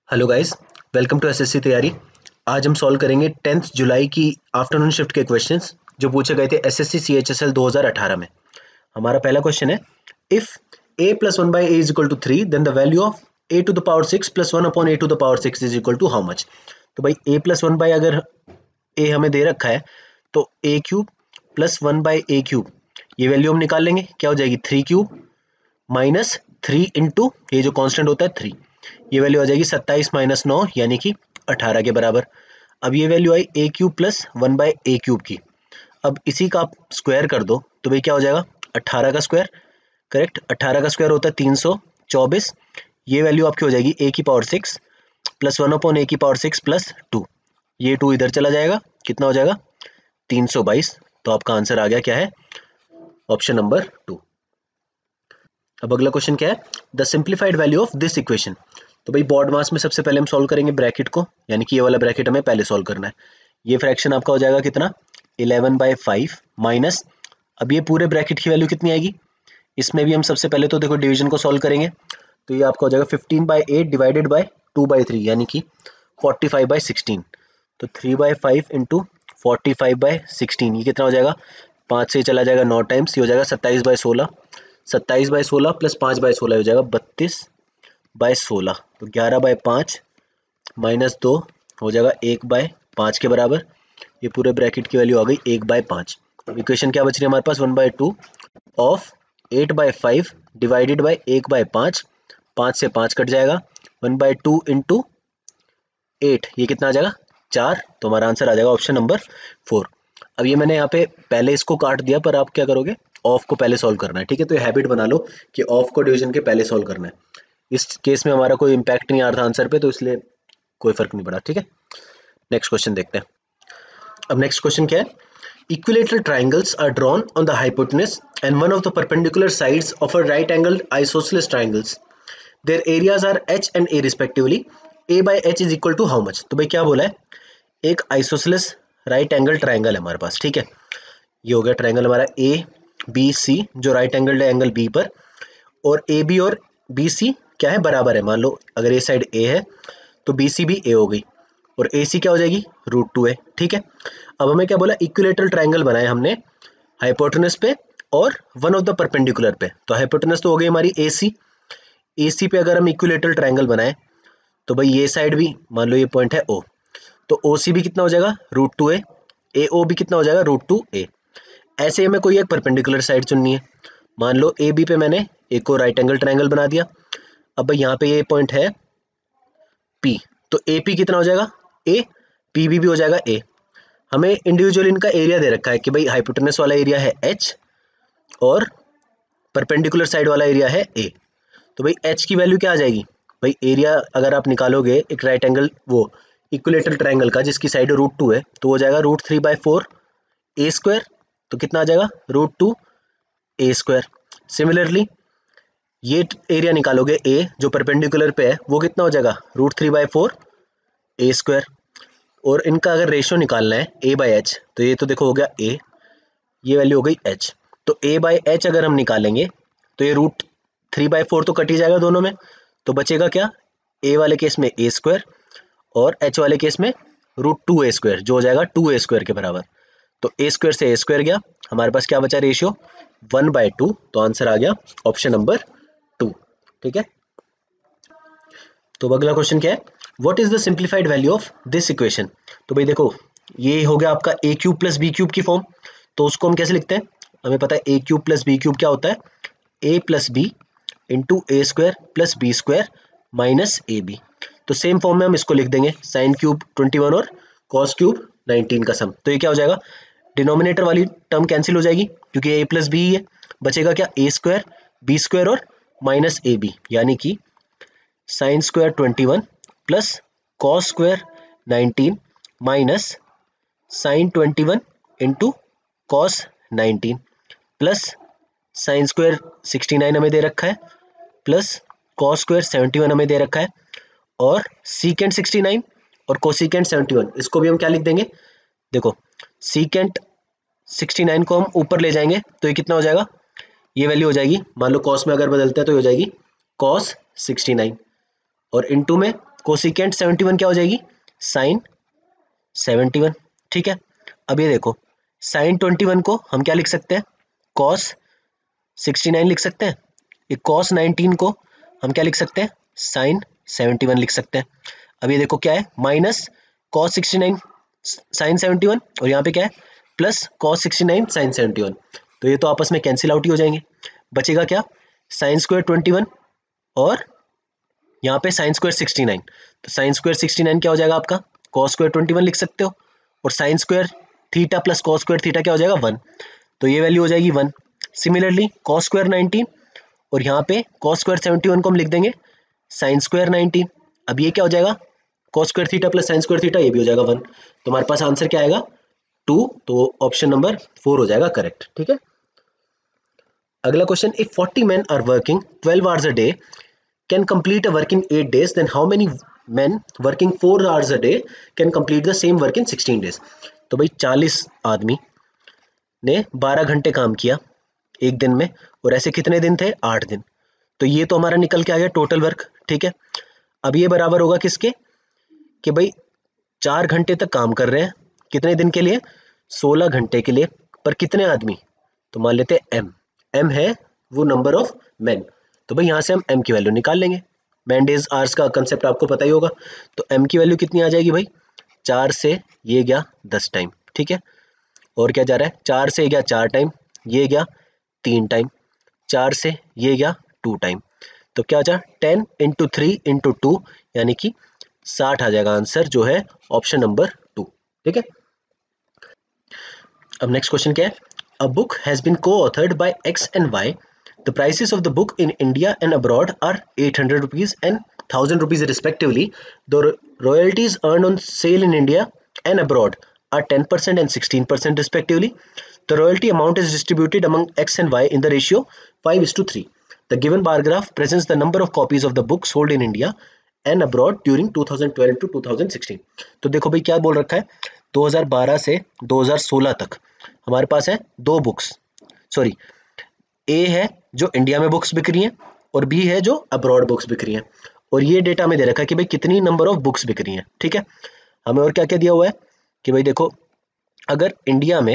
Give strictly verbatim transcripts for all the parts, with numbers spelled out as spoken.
Hello guys, welcome to SSC तैयारी। आज हम सॉल्व करेंगे टेंथ जुलाई की आफ्टरनून शिफ्ट के क्वेश्चंस जो पूछे गए थे एसएससी सीएचएसएल दो हज़ार अठारह में। हमारा पहला क्वेश्चन है, if a plus one by A is equal to three then the value of a to the power six plus one upon A to the power six is equal to how much. तो भाई a plus one by अगर a हमें दे रखा है तो a cube plus one by A cube ये value हम निकाल लेंगे। क्या हो जाएगी? Three cube minus three into ये जो कांस्टेंट होता है थ्री, ये वैल्यू आ जाएगी सत्ताईस माइनस नौ यानी कि अठारह के बराबर। अब ये वैल्यू आई A cube plus one by A cube की। अब इसी का आप स्क्वायर कर दो तो भाई क्या हो जाएगा? अठारह का स्क्वायर, करेक्ट। अठारह का स्क्वायर होता है तीन सौ चौबीस। ये वैल्यू आपकी हो जाएगी ए की power six plus one upon A की पावर सिक्स प्लस टू। ये टू इधर चला जाएगा, कितना हो जाएगा? तीन सौ बाईस। तो आपका आंसर आ गया क्या है? Option number two. अब अगला क्वेश्चन क्या है? The simplified value of this equation. तो भाई बॉर्ड मास में सबसे पहले हम सॉल्व करेंगे ब्रैकेट को, यानी कि ये वाला ब्रैकेट हमें पहले सॉल्व करना है। ये फ्रैक्शन आपका हो जाएगा कितना? इलेवन बाई फाइव माइनस, अब ये पूरे ब्रैकेट की वैल्यू कितनी आएगी? इसमें भी हम सबसे पहले तो देखो डिवीजन को सॉल्व करेंगे, तो ये आपका हो जाएगा fifteen by eight divided by two by three यानी कि फोर्टी फाइव बाई सिक्सटीन। तो three by five into forty five by sixteen, ये कितना हो जाएगा? पाँच से चला जाएगा नौ टाइम्स, ये हो जाएगा सत्ताईस बाई सोलह। सत्ताईस बाई सोलह प्लस पाँच बाई सोलह हो जाएगा बत्तीस बाई सोलह। तो ग्यारह बाई पाँच माइनस दो हो जाएगा एक बाय पाँच के बराबर। ये पूरे ब्रैकेट की वैल्यू आ गई एक बाय पाँच। अब इक्वेशन क्या बच रही है हमारे पास? One by two of eight by five divided by एक बाय पाँच। पाँच से पाँच कट जाएगा, one by two into eight, ये कितना आ जाएगा? चार। तो हमारा आंसर आ जाएगा ऑप्शन नंबर फोर। अब ये मैंने यहाँ पे पहले इसको काट दिया, पर आप क्या करोगे? ऑफ को पहले सॉल्व करना है, ठीक है। तो ये हैबिट बना लो कि ऑफ को डिवीजन के पहले सॉल्व करना है। इस केस में हमारा कोई इंपैक्ट नहीं आ रहा था आंसर पे, तो इसलिए कोई फर्क नहीं पड़ा, ठीक है। नेक्स्ट क्वेश्चन देखते हैं। अब नेक्स्ट क्वेश्चन क्या है? Equilateral triangles are drawn on the hypotenuse and one of the perpendicular sides of a right angled isosceles triangles. Their areas are h and a respectively. A by h is equal to how much? तो भाई क्या बोला है? एक isosceles right angle triangle है हमारे पास, ठीक है। ये हो गया ट्राइंगल हमारा ए बी सी, जो राइट एंगल है एंगल बी पर, और ए बी और बी सी क्या है? बराबर है। मान लो अगर ए साइड ए है तो बी सी भी ए हो गई, और ए सी क्या हो जाएगी? रूट टू है, ठीक है। अब हमें क्या बोला? इक्विलेटरल ट्राइंगल बनाए हमने हाइपोटेनस पे और वन ऑफ द परपेंडिकुलर पे। तो हाइपोटेनस तो हो गई हमारी ए सी। ए सी पे अगर हम इक्विलेटरल ट्राइंगल बनाए तो भाई ये साइड भी मान लो ये पॉइंट है ओ, तो ओ सी भी कितना हो जाएगा? रूट टू ए। ए ओ भी कितना हो जाएगा? Root two A. ऐसे हमें कोई एक परपेंडिकुलर साइड चुननी है। मान लो ए बी पे मैंने एक और राइट एंगल ट्राइंगल बना दिया। अब भाई यहाँ पे ये पॉइंट है पी, तो ए पी कितना हो जाएगा? ए। पी बी भी हो जाएगा ए। हमें इंडिविजुअल इनका एरिया दे रखा है कि भाई हाइपोटेनस वाला एरिया है एच और परपेंडिकुलर साइड वाला एरिया है ए। तो भाई एच की वैल्यू क्या आ जाएगी? भाई एरिया अगर आप निकालोगे एक राइट एंगल वो इक्विलेटरल ट्राइंगल का जिसकी साइड रूट टू है, तो हो जाएगा root three by four A square. तो कितना आ जाएगा? Root two A square. Similarly ये एरिया निकालोगे ए जो परपेंडिकुलर पे है, वो कितना हो जाएगा? Root three by four A square. और इनका अगर रेशियो निकालना है ए बाई एच, तो ये तो देखो हो गया ए, ये वैल्यू हो गई एच। तो ए बाई एच अगर हम निकालेंगे तो ये रूट थ्री बाई फोर तो कट ही जाएगा दोनों में, तो बचेगा क्या? ए वाले केस में ए स्क्वायर और एच वाले केस में रूट टू ए स्क्वायर, जो हो जाएगा टू ए स्क्वायर के बराबर। तो ए स्क्वायर से ए स्क्वायर गया, हमारे पास क्या बचा? Ratio one by two. तो आंसर आ गया ऑप्शन नंबर टू, ठीक है। तो अगला क्वेश्चन क्या है? What is the simplified value of this equation? तो भाई देखो ये हो गया आपका A cube plus B cube की फॉर्म। तो उसको हम कैसे लिखते हैं? हमें पता है A cube plus B cube क्या होता है? A plus B into A square plus B square minus A B. तो सेम फॉर्म में हम इसको लिख देंगे, साइन क्यूब ट्वेंटी वन और कॉस क्यूब नाइनटीन का सम। तो ये क्या हो जाएगा? डिनोमिनेटर वाली टर्म कैंसिल हो जाएगी क्योंकि ए प्लस बी ही है। बचेगा क्या? ए स्क्वायर बी स्क्वायर और माइनस ए बी, यानी कि sine square twenty one plus cos square nineteen minus sine twenty one into cos nineteen plus sine square sixty nine हमें दे रखा है plus cos square seventy one हमें दे रखा है, और सीकेंट सिक्सटी नाइन और कोसीकेंट सेवेंटी वन, इसको भी हम क्या लिख देंगे? देखो सीकेंट सिक्सटी नाइन को हम ऊपर ले जाएंगे तो ये कितना हो जाएगा? ये वैल्यू हो जाएगी, मान लो कॉस में अगर बदलते हैं तो ये हो जाएगी कॉस सिक्सटी नाइन, और इनटू में कोसिकेंट सेवेंटी वन क्या हो जाएगी, साइन सेवेंटी वन। ठीक है, अब ये देखो साइन ट्वेंटी वन को हम क्या लिख सकते हैं, कॉस सिक्सटी नाइन लिख सकते हैं। ये कॉस नाइनटीन को हम क्या लिख सकते हैं, साइन सेवेंटी वन लिख सकते हैं। अब ये देखो क्या है, minus cos sixty nine sine seventy one, और यहाँ पे क्या है plus cos sixty nine sine seventy one. तो ये तो आपस में कैंसिल आउट ही हो जाएंगे। बचेगा क्या, साइन स्क्वायर ट्वेंटी वन और यहाँ पे साइन स्क्वायर सिक्सटी नाइन। तो साइन स्क्वायर सिक्सटी नाइन क्या हो जाएगा आपका, कॉस स्क्वायर ट्वेंटी वन लिख सकते हो, और sine square theta plus cos square theta क्या हो जाएगा, वन। तो ये वैल्यू हो जाएगी one. Similarly cos square nineteen और यहाँ पे कॉस स्क्वायर सेवेंटी वन को हम लिख देंगे साइन स्क्वायर नाइनटीन। अब ये क्या हो जाएगा, cos square theta plus sine square theta, ये भी हो जाएगा वन। तो हमारे पास आंसर क्या आएगा, टू। तो ऑप्शन नंबर फोर हो जाएगा करेक्ट। ठीक है, अगला question, if forty men are working twelve hours a day can complete a work in eight days, then how many men working four hours a day can complete the same work in sixteen days? तो भाई चालीस आदमी ने बारह घंटे काम किया एक दिन में, और ऐसे कितने दिन थे, आठ दिन। तो ये तो हमारा निकल के आ गया टोटल वर्क। ठीक है, अब ये बराबर होगा किसके, कि भाई चार घंटे तक काम कर रहे हैं, कितने दिन के लिए, सोलह घंटे के लिए, पर कितने आदमी, तो मान लेते हैं एम। एम है वो नंबर ऑफ मैन, तो भाई यहाँ से हम एम की वैल्यू निकाल लेंगे। मैन डेज आवर्स का कंसेप्ट आपको पता ही होगा। तो एम की वैल्यू कितनी आ जाएगी भाई, चार से ये गया दस टाइम। ठीक है, और क्या जा रहा है, चार से गया चार टाइम, ये गया तीन टाइम, चार से ये गया टू टाइम। तो क्या हो जाए, ten into three into two, यानी कि साठ आ जाएगा आंसर, जो है ऑप्शन नंबर टू। ठीक है, अब नेक्स्ट क्वेश्चन क्या है, a book has been coauthored by X and Y. The prices of the book in India and abroad are eight hundred rupees and one thousand rupees respectively. The royalties earned on sale in India and abroad are ten percent and sixteen percent respectively. The royalty amount is distributed among X and Y in the ratio five is to three. The given bar graph presents the number of copies of the book sold in India and abroad during two thousand twelve to two thousand sixteen. तो देखो भाई क्या बोल रखा है, दो हज़ार बारह से दो हज़ार सोलह तक हमारे पास है दो बुक्स, सॉरी ए है जो इंडिया में बुक्स बिक रही हैं और बी है जो अब्रॉड बुक्स बिक रही हैं, और ये डेटा में दे रखा है कि भाई कितनी नंबर ऑफ बुक्स बिक रही हैं। ठीक है, हमें और क्या क्या दिया हुआ है कि भाई देखो अगर इंडिया में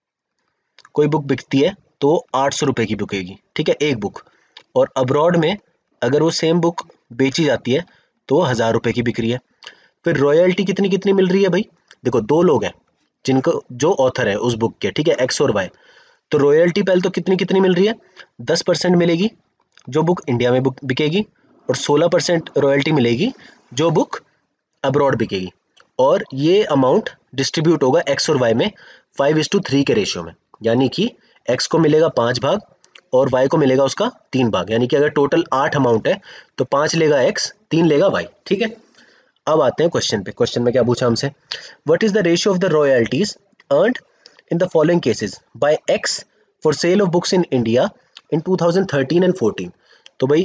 कोई बुक बिकती है तो आठ सौ रुपये की बिकेगी, ठीक है एक बुक, और अब्रॉड में अगर वो सेम बुक बेची जाती है तो हज़ार रुपये की बिक रही है। फिर रॉयल्टी कितनी कितनी मिल रही है भाई, देखो दो लोग हैं जिनको जो ऑथर है उस बुक के, ठीक है एक्स और वाई, तो रॉयल्टी पहले तो कितनी कितनी मिल रही है, दस परसेंट मिलेगी जो बुक इंडिया में बुक बिकेगी, और सोलह परसेंट रॉयल्टी मिलेगी जो बुक अब्रॉड बिकेगी, और ये अमाउंट डिस्ट्रीब्यूट होगा एक्स और वाई में फाइव इज टू थ्री के रेशियो में, यानी कि एक्स को मिलेगा पाँच भाग और वाई को मिलेगा उसका तीन भाग, यानी कि अगर टोटल आठ अमाउंट है तो पाँच लेगा एक्स, तीन लेगा वाई। ठीक है, अब आते हैं क्वेश्चन पे। क्वेश्चन में क्या पूछा हमसे, what is the ratio of the royalties earned in the following cases by X for sale of books in India in two thousand thirteen and fourteen. तो भाई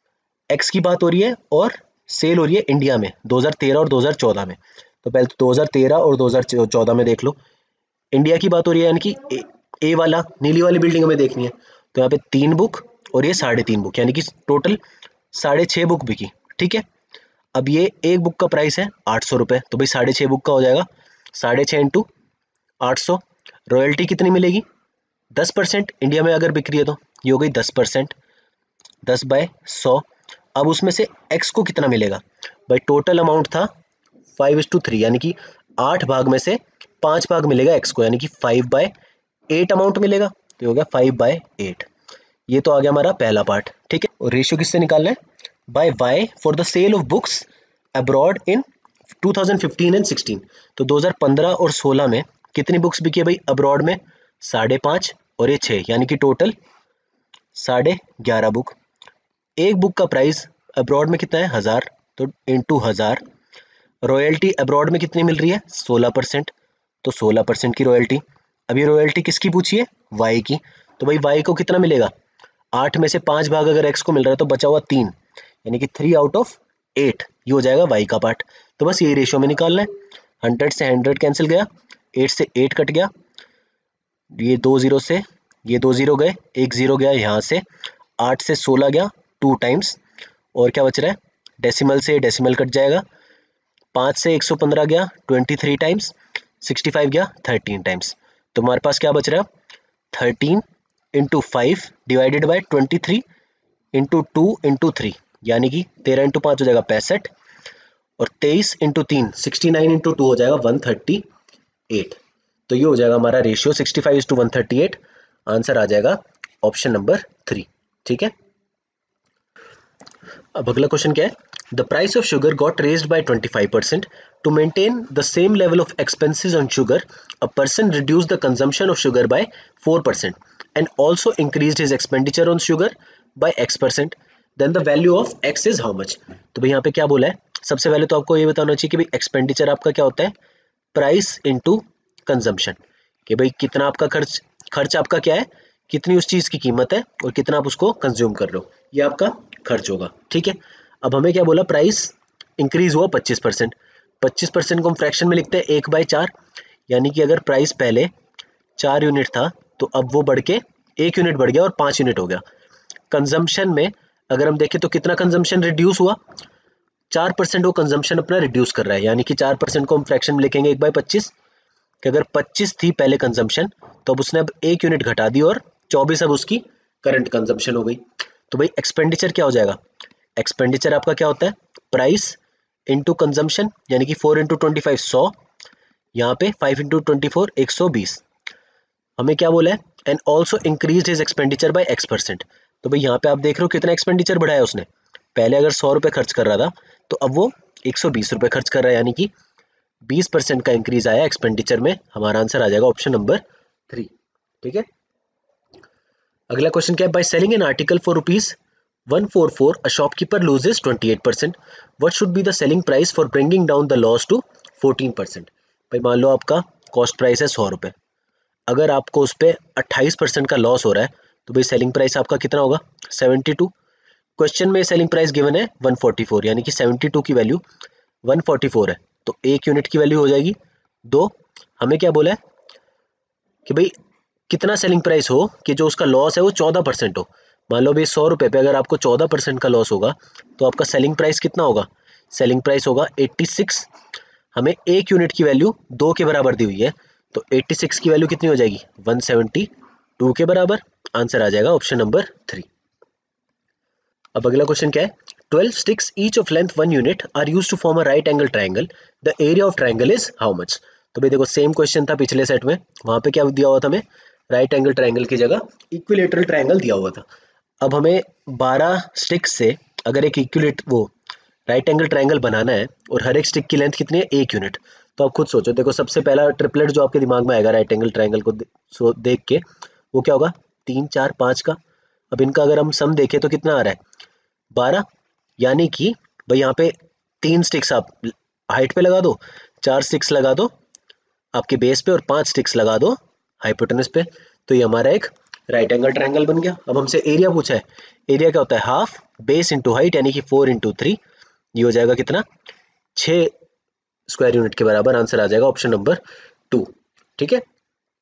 X की बात हो रही है और सेल हो रही है इंडिया में दो हज़ार तेरह और दो हज़ार चौदह में। तो पहले तो दो हज़ार तेरह और दो हज़ार चौदह में देख लो, इंडिया की बात हो रही है, यानी कि ए, ए वाला नीली वाली बिल्डिंग हमें देखनी है, तो यहाँ पे तीन बुक और ये साढ़े तीन बुक, यानी कि टोटल साढ़े छः बुक बिकी। ठीक है, अब ये एक बुक का प्राइस है आठ सौ रुपये, तो भाई साढ़े छः बुक का हो जाएगा साढ़े छः इंटू आठ सौ। रॉयल्टी कितनी मिलेगी, दस परसेंट, इंडिया में अगर बिक रही है तो ये हो गई दस परसेंट, दस बाय सौ। अब उसमें से एक्स को कितना मिलेगा, भाई टोटल अमाउंट था फाइव इज टू थ्री, यानी कि आठ भाग में से पाँच भाग मिलेगा एक्स को, यानी कि फाइव बाय एट अमाउंट मिलेगा, तो हो गया फाइव बाय एट। ये तो आ गया हमारा पहला पार्ट। ठीक है, और रेशियो किससे निकालना है, by Y for the sale of books abroad in two thousand fifteen and sixteen. तो दो हज़ार पंद्रह और सोलह में कितनी बुक्स बिकी है भाई अब्रॉड में, साढ़े पाँच और ये छः, यानी कि टोटल साढ़े ग्यारह बुक। एक बुक का प्राइस अब्रॉड में कितना है, हज़ार, तो इंटू हज़ार। रॉयल्टी अब्रॉड में कितनी मिल रही है, सोलह परसेंट, तो सोलह परसेंट की रॉयल्टी। अब ये रॉयल्टी किसकी पूछी है, वाई की, तो भाई वाई को कितना मिलेगा, आठ में से पाँच भाग अगर एक्स को मिल रहा है तो बचा हुआ तीन, यानी कि थ्री आउट ऑफ एट, ये हो जाएगा वाई का पार्ट। तो बस ये रेशियो में निकालना है, हंड्रेड से हंड्रेड कैंसिल गया, एट से एट कट गया, ये दो जीरो से ये दो जीरो गए, एक जीरो गया यहाँ से, आठ से सोलह गया टू टाइम्स, और क्या बच रहा है डेसिमल से डेसिमल कट जाएगा, पाँच से एक सौ पंद्रह गया twenty three times, sixty five गया थर्टीन टाइम्स। तो हमारे पास क्या बच रहा है, thirteen into five divided by twenty three into two into three, यानी कि तेरह इंटू पाँच हो जाएगा पैंसठ, और तेईस इंटू तीन सिक्सटी नाइन इंटू टू हो जाएगा वन थर्टी एट। तो ये हो जाएगा हमारा ratio sixty five is to one thirty eight. Answer आ जाएगा ऑप्शन नंबर थ्री। ठीक है, अब अगला क्वेश्चन क्या है, the price of sugar got raised by twenty five percent to maintain the same level of expenses on sugar, a person reduce the consumption of sugar by four percent and also increased his expenditure on sugar by X percent, then the value of X is how much. तो भाई यहाँ पे क्या बोला है, सबसे पहले तो आपको ये बताना चाहिए कि भाई एक्सपेंडिचर आपका क्या होता है, प्राइस इंटू कंजम्पशन, कि भाई कितना आपका खर्च खर्च आपका क्या है, कितनी उस चीज की कीमत है और कितना आप उसको कंज्यूम कर रहे हो, ये आपका खर्च होगा। ठीक है, अब हमें क्या बोला, प्राइस इंक्रीज हुआ पच्चीस परसेंट, पच्चीस परसेंट को हम फ्रैक्शन में लिखते हैं एक बाई चार, यानी कि अगर प्राइस पहले चार यूनिट था तो अब वो बढ़ के एक यूनिट बढ़ गया और पाँच यूनिट हो गया। कंजम्पशन में अगर हम देखें तो कितना कंजम्पशन रिड्यूस हुआ, चार परसेंट वो कंजम्पशन अपना रिड्यूस कर रहा है, यानी कि चार परसेंट को हम फ्रैक्शन में लिखेंगे एक बाई पच्चीस, कि अगर पच्चीस थी पहले कंजम्पशन तो अब उसने अब एक यूनिट घटा दी और चौबीस अब उसकी करंट कंजम्पशन हो गई। तो भाई एक्सपेंडिचर क्या हो जाएगा, एक्सपेंडिचर आपका क्या होता है, प्राइस इंटू कंजम्पशन, यानी कि फोर इंटू ट्वेंटी फाइव सौ, यहाँ पे फाइव इंटू ट्वेंटी फोर एक सौ बीस। हमें क्या बोला है, and also increase his expenditure by X percent. तो भाई यहाँ पे आप देख रहे हो कितना एक्सपेंडिचर बढ़ाया उसने, पहले अगर सौ रुपये खर्च कर रहा था तो अब वो एक सौ बीस रुपये खर्च कर रहा है, यानी कि बीस परसेंट का इंक्रीज आया एक्सपेंडिचर में। हमारा आंसर आ जाएगा ऑप्शन नंबर थ्री। ठीक है, अगला क्वेश्चन क्या है, by selling an article for rupees one four four a shopkeeper loses twenty eight percent, what should be the selling price for bringing down the loss to fourteen percent. भाई मान लो आपका cost price है सौ रुपये, अगर आपको उस पर अट्ठाईस परसेंट का लॉस हो रहा है तो भाई सेलिंग प्राइस आपका कितना होगा, सेवेंटी टू। क्वेश्चन में सेलिंग प्राइस गिवन है वन फोर्टी फोर, यानी कि सेवेंटी टू की वैल्यू वन फोर्टी फोर है, तो एक यूनिट की वैल्यू हो जाएगी दो। हमें क्या बोला है कि भाई कितना सेलिंग प्राइस हो कि जो उसका लॉस है वो चौदह परसेंट हो। मान लो भाई सौ रुपये पे अगर आपको चौदह परसेंट का लॉस होगा तो आपका सेलिंग प्राइस कितना होगा, सेलिंग प्राइस होगा एट्टी सिक्स। हमें एक यूनिट की वैल्यू दो के बराबर दी हुई है, तो एट्टी सिक्स की वैल्यू कितनी हो जाएगी, वन सेवेंटी टू के बराबर। आंसर आ जाएगा ऑप्शन नंबर थ्री। अब अगला क्वेश्चन क्या है, twelve sticks each of length one unit are used to form a right angle triangle, the area of triangle is how much. तो भाई देखो सेम क्वेश्चन था पिछले सेट में, वहां पे क्या दिया हुआ था, हमें राइट एंगल ट्रायंगल की जगह इक्विलेटरल ट्रायंगल दिया हुआ था। अब हमें बारह स्टिक्स से अगर एक इक्विलेट वो राइट एंगल ट्रायंगल बनाना है और हर एक स्टिक की लेंथ कितनी है, एक यूनिट। तो आप खुद सोचो, देखो सबसे पहला ट्रिपलेट जो आपके दिमाग में आएगा राइट एंगल ट्रायंगल को दे, सो देख के वो क्या होगा, तीन चार पाँच का। अब इनका अगर हम सम देखें तो कितना आ रहा है, बारह, यानी कि भाई यहाँ पे तीन स्टिक्स आप हाइट पे लगा दो, चार स्टिक्स लगा दो आपके बेस पे और पांच स्टिक्स लगा दो हाइपोटेनस पे, तो ये हमारा एक राइट एंगल ट्रायंगल बन गया। अब हमसे एरिया पूछा है, एरिया क्या होता है, हाफ बेस इंटू हाइट, यानी कि फोर इंटू थ्री, ये हो जाएगा कितना, छः स्क्वायर यूनिट के बराबर। आंसर आ जाएगा ऑप्शन नंबर टू। ठीक है,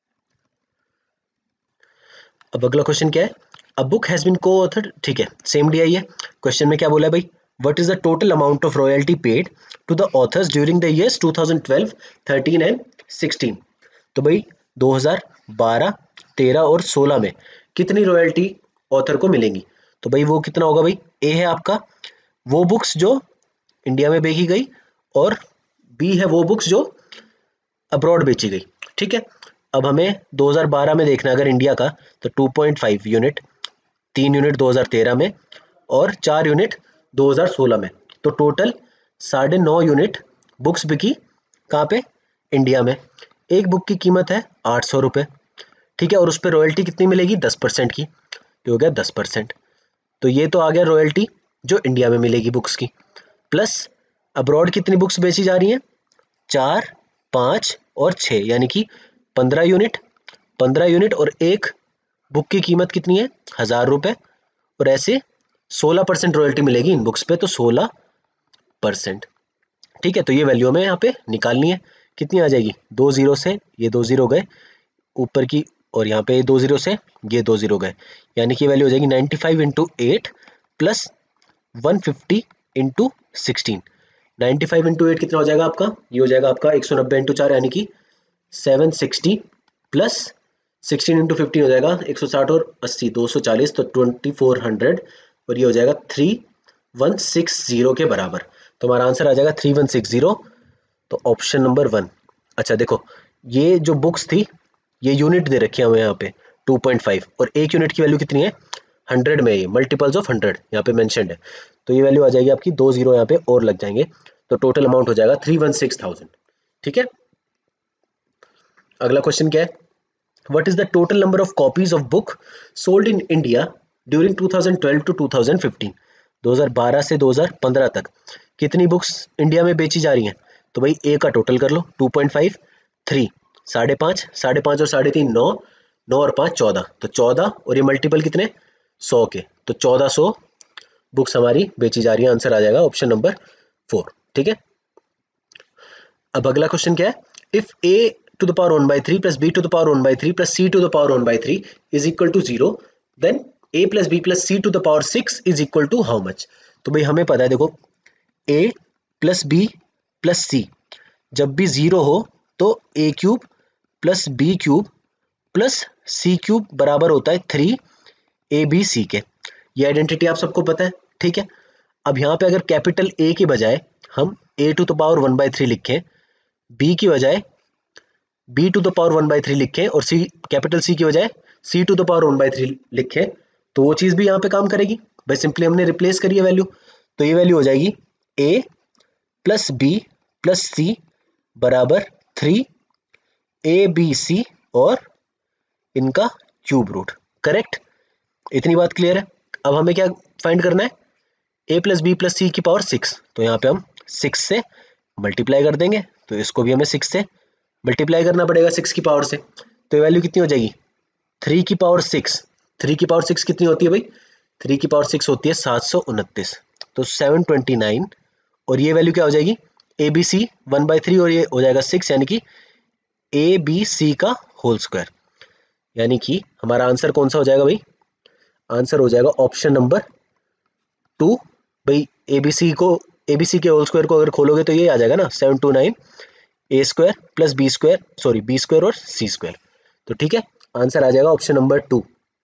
अब अगला क्वेश्चन क्या है, a book has been coauthored, ठीक है सेम डी आई है। क्वेश्चन में क्या बोला है भाई, what is the total amount of royalty paid to the authors during the years two thousand twelve, thirteen and sixteen. तो भाई दो हज़ार बारह, तेरह और सोलह में कितनी रॉयल्टी ऑथर को मिलेंगी। तो भाई वो कितना होगा, भाई ए है आपका वो बुक्स जो इंडिया में बेची गई और बी है वो बुक्स जो अब्रॉड बेची गई। ठीक है, अब हमें दो हज़ार बारह में देखना है अगर इंडिया का, तो टू पॉइंट फाइव यूनिट, तीन यूनिट दो हज़ार तेरह में और चार यूनिट दो हज़ार सोलह में, तो टोटल साढ़े नौ यूनिट बुक्स बिकी कहाँ पे, इंडिया में। एक बुक की कीमत है आठ सौ रुपये, ठीक है, और उस पर रॉयल्टी कितनी मिलेगी, दस परसेंट की, ये हो गया दस परसेंट। तो ये तो आ गया रॉयल्टी जो इंडिया में मिलेगी बुक्स की, प्लस अब्रॉड कितनी बुक्स बेची जा रही हैं, चार, पाँच और छः, यानी कि पंद्रह यूनिट, पंद्रह यूनिट और एक बुक की कीमत कितनी है, हज़ार रुपये, और ऐसे सोलह परसेंट रॉयल्टी मिलेगी इन बुक्स पे, तो सोलह परसेंट। ठीक है, तो ये वैल्यू हमें यहाँ पे निकालनी है, कितनी आ जाएगी, दो जीरो से ये दो जीरो गए ऊपर की, और यहाँ पे दो जीरो से ये दो जीरो गए, यानी कि वैल्यू हो जाएगी ninety five into eight plus one fifty into sixteen. Ninety five into eight कितना हो जाएगा आपका, ये हो जाएगा आपका एक सौ नब्बे इंटू चार यानी कि seven sixty plus sixteen into fifteen हो जाएगा एक सौ साठ और अस्सी दो सौ चालीस, तो ट्वेंटी फोर हंड्रेड और ये हो जाएगा थ्री वन सिक्स जीरो के बराबर। तो हमारा आंसर आ जाएगा थ्री वन सिक्स जीरो, तो ऑप्शन नंबर वन। अच्छा देखो, ये जो बुक्स थी ये यूनिट दे रखी है हमें यहाँ पे टू पॉइंट फाइव, और एक यूनिट की वैल्यू कितनी है, हंड्रेड में, ये मल्टीपल्स ऑफ हंड्रेड यहाँ पे मेंशन्ड है, तो ये वैल्यू आ जाएगी आपकी, दो जीरो यहाँ पे और लग जाएंगे, तो टोटल अमाउंट हो जाएगा थ्री वन सिक्स थाउजेंड। ठीक है, अगला क्वेश्चन क्या है, what is the total number of copies of book sold in India during two thousand twelve to two thousand fifteen. दो हज़ार बारह से दो हज़ार पंद्रह तक कितनी बुक्स इंडिया में बेची जा रही हैं, तो भाई ए का टोटल कर लो, टू पॉइंट फाइव, थ्री, साढ़े पाँच, साढ़े पाँच और साढ़े तीन नौ, नौ और पाँच चौदह, तो चौदह और ये मल्टीपल कितने, सौ के, तो चौदह सौ बुक्स हमारी बेची जा रही है। आंसर आ जाएगा ऑप्शन नंबर फोर। ठीक है, अब अगला क्वेश्चन क्या है, if A to the power one by three plus B to the power one by three plus C to the power one by three is equal to zero, then A plus B plus C to the power six is equal to how much. तो भाई हमें पता है, देखो A plus B plus C जब भी zero हो तो A cube plus B cube plus C cube बराबर होता है थ्री ए बी सी के। ये आइडेंटिटी आप सबको पता है। ठीक है, अब यहाँ पे अगर कैपिटल ए की बजाय हम A to the power one by three लिखें, बी की बजाय B to the power one by three लिखें और सी कैपिटल सी की बजाय C to the power one by three लिखें, तो वो चीज़ भी यहाँ पे काम करेगी। भाई सिंपली हमने रिप्लेस करी है वैल्यू, तो ये वैल्यू हो जाएगी A plus B plus C बराबर थ्री ए बी सी और इनका क्यूब रूट। करेक्ट, इतनी बात क्लियर है। अब हमें क्या फाइंड करना है, A plus B plus C की पावर सिक्स, तो यहाँ पे हम सिक्स से मल्टीप्लाई कर देंगे, तो इसको भी हमें सिक्स से मल्टीप्लाई करना पड़ेगा सिक्स की पावर से, तो ये वैल्यू कितनी हो जाएगी, थ्री की पावर सिक्स। थ्री की पावर सिक्स कितनी होती है भाई, थ्री की पावर सिक्स होती है सात सौ उनतीस, तो सेवन ट्वेंटी नाइन, और ये वैल्यू क्या हो जाएगी, A B C one by three और ये हो जाएगा सिक्स, यानी कि ए बी सी का होल स्क्वायर, यानी कि हमारा आंसर कौन सा हो जाएगा भाई, आंसर हो जाएगा ऑप्शन नंबर टू। भाई ए बी सी को ए बी सी के होल स्क्वायर को अगर खोलोगे तो ये आ जाएगा ना, seven two nine A square plus B square, sorry B square और सी स्क्वायर, तो ठीक है, आंसर आ जाएगा ऑप्शन नंबर टू।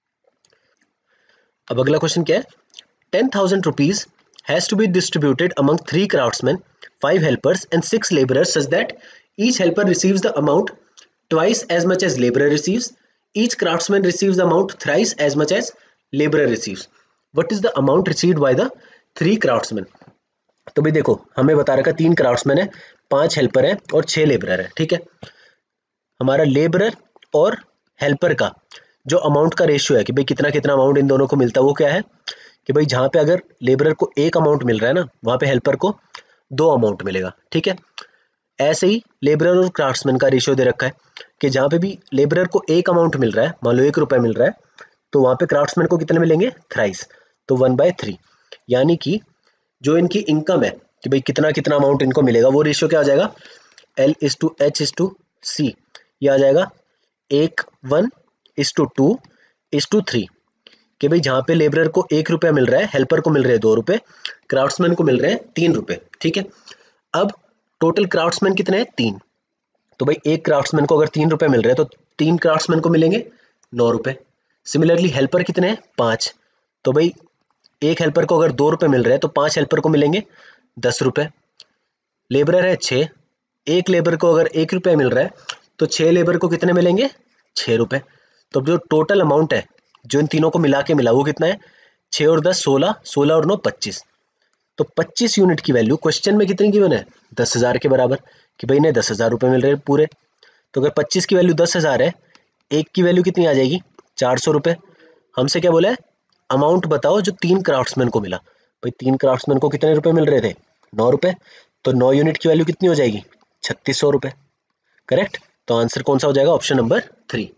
अब अगला क्वेश्चन क्या है, ten thousand rupees has to be distributed among three craftsman, five helpers and six labourers such that each helper receives the amount twice as much as labourer receives, each craftsman receives the amount thrice as much as labourer receives, what is the amount received by the three craftsman. तो भाई देखो, हमें बता रखा तीन craftsman है, पांच helper है और छह लेबरर है। ठीक है, हमारा लेबरर और हेल्पर का जो अमाउंट का रेशियो है कि भाई कितना कितना अमाउंट इन दोनों को मिलता है, वो क्या है कि भाई जहाँ पे अगर लेबरर को एक अमाउंट मिल रहा है ना, वहाँ पे हेल्पर को दो अमाउंट मिलेगा। ठीक है, ऐसे ही लेबरर और क्राफ्ट्समैन का रेशियो दे रखा है कि जहाँ पे भी लेबरर को एक अमाउंट मिल रहा है, मान लो एक रुपये मिल रहा है, तो वहाँ पे क्राफ्ट्समैन को कितने मिलेंगे, थ्राइस, तो वन बाय थ्री, यानी कि जो इनकी इनकम है कि भाई कितना कितना अमाउंट इनको मिलेगा, वो रेशियो क्या आ जाएगा, L is to H is to C, ये आ जाएगा एक one is to two is to three, कि भाई जहाँ पे लेबरर को एक रुपया मिल रहा है, हेल्पर को मिल रहे हैं दो रुपये, क्राफ्ट्समैन को मिल रहे हैं तीन रुपये। ठीक है, अब टोटल क्राफ्ट्समैन कितने हैं, तीन, तो भाई एक क्राफ्ट्समैन को अगर तीन रुपये मिल रहे हैं तो तीन क्राफ्ट्समैन को मिलेंगे नौ रुपये। सिमिलरली हेल्पर कितने हैं, पाँच, तो भाई एक हेल्पर को अगर दो रुपये मिल रहे हैं तो पांच हेल्पर को मिलेंगे दस रुपये। लेबरर है छः, एक लेबर को अगर एक रुपये मिल रहा है तो छः लेबर को कितने मिलेंगे, छः रुपये। तो जो टोटल अमाउंट है जो इन तीनों को मिला के मिला वो कितना है, छः और दस सोलह, सोलह और नौ पच्चीस, तो पच्चीस यूनिट की वैल्यू क्वेश्चन में कितनी गिवन है, दस हज़ार के बराबर, कि भाई इन्हें दस हज़ार रुपये मिल रहे हैं पूरे। तो अगर पच्चीस की वैल्यू दस हज़ार है, एक की वैल्यू कितनी आ जाएगी, चार सौ रुपये। हमसे क्या बोला है, अमाउंट बताओ जो तीन क्राफ्ट्समैन को मिला। भाई तीन क्राफ्ट्समैन को कितने रुपए मिल रहे थे, नौ रुपए, तो नौ यूनिट की वैल्यू कितनी हो जाएगी, छत्तीस सौ रुपए। करेक्ट, तो आंसर कौन सा हो जाएगा, ऑप्शन नंबर थ्री।